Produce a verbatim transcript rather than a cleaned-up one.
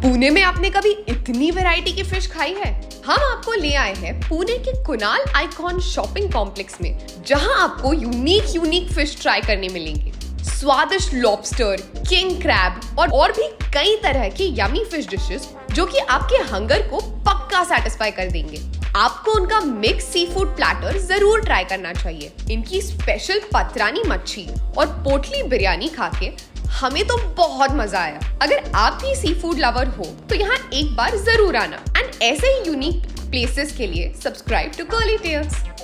पुणे में आपने कभी इतनी वैरायटी की फिश खाई है? हम आपको ले आए हैं पुणे के कुणाल आइकॉन शॉपिंग कॉम्प्लेक्स में, जहां आपको यूनिक यूनिक फिश ट्राई करने मिलेंगे। स्वादिष्ट लॉबस्टर, किंग क्रैब और और भी कई तरह की यमी फिश डिशेस जो कि आपके हंगर को पक्का सेटिस्फाई कर देंगे। आपको उनका मिक्स सी फूड प्लेटर जरूर ट्राई करना चाहिए। इनकी स्पेशल पतरानी मच्छी और पोटली बिरयानी खा के हमें तो बहुत मजा आया। अगर आप भी सी फूड लवर हो तो यहाँ एक बार जरूर आना। एंड ऐसे ही यूनिक प्लेसेस के लिए सब्सक्राइब टू कर्ली टेल्स।